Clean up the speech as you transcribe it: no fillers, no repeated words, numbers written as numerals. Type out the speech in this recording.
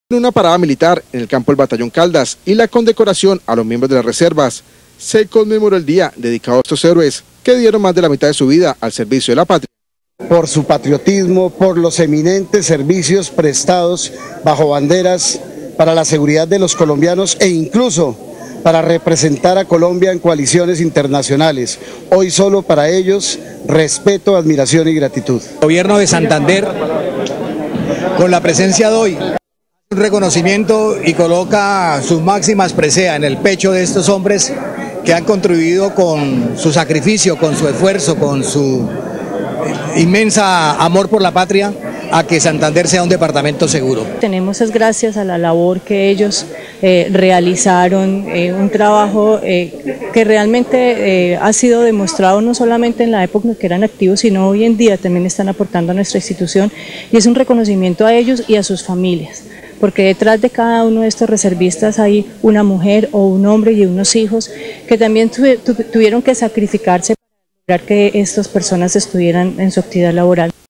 Una parada militar en el campo del Batallón Caldas y la condecoración a los miembros de las reservas. Se conmemoró el día dedicado a estos héroes que dieron más de la mitad de su vida al servicio de la patria. Por su patriotismo, por los eminentes servicios prestados bajo banderas para la seguridad de los colombianos e incluso para representar a Colombia en coaliciones internacionales. Hoy solo para ellos, respeto, admiración y gratitud. El gobierno de Santander, con la presencia de hoy, un reconocimiento y coloca sus máximas preseas en el pecho de estos hombres que han contribuido con su sacrificio, con su esfuerzo, con su inmensa amor por la patria, a que Santander sea un departamento seguro. Tenemos es gracias a la labor que ellos realizaron, un trabajo que realmente ha sido demostrado no solamente en la época en que eran activos, sino hoy en día también están aportando a nuestra institución, y es un reconocimiento a ellos y a sus familias, porque detrás de cada uno de estos reservistas hay una mujer o un hombre y unos hijos que también tuvieron que sacrificarse para lograr que estas personas estuvieran en su actividad laboral.